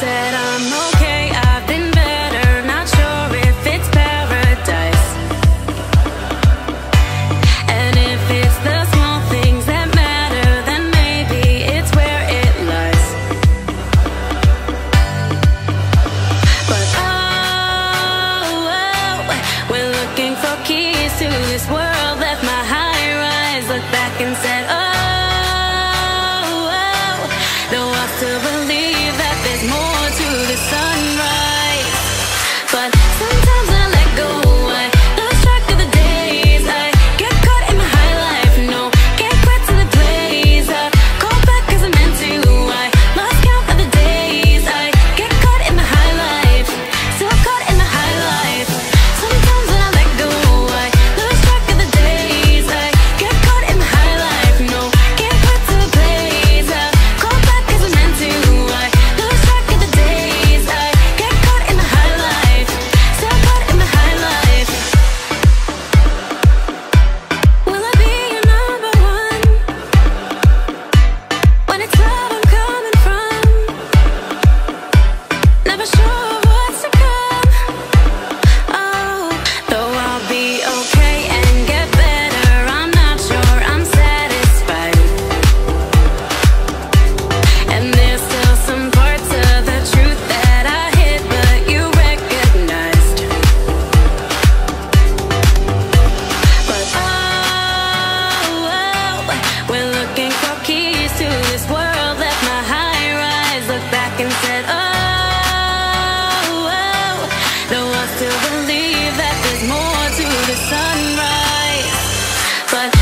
said I'm okay, I've been better, not sure if it's paradise. And if it's the small things that matter, then maybe it's where it lies. But we're looking for keys to this world. Left my high rise, looked back and said, no, I still believe that there's more to the sunrise. But sometimes I let go, I lose track of the days. I get caught in my high life, no, can't quit to the blaze. I call back cause I'm meant to, I lost count of the days. I get caught in the high life, still caught in the high life. Sometimes when I let go, I lose track of the days. I get caught in the high life, no, can't quit to the blaze. I call back cause I'm meant to, I lose track of the days. I get caught in the high life, still caught in the high life. Will I be your number one? When it's love I'm coming from, never sure what's to come. Oh, though I'll be okay and get better, I'm not sure I'm satisfied. And there's still some parts of the truth that I hid, but you recognized. But we're looking for keys to this world. Left my high rise, looked back and said, no, I still believe that there's more to the sunrise. But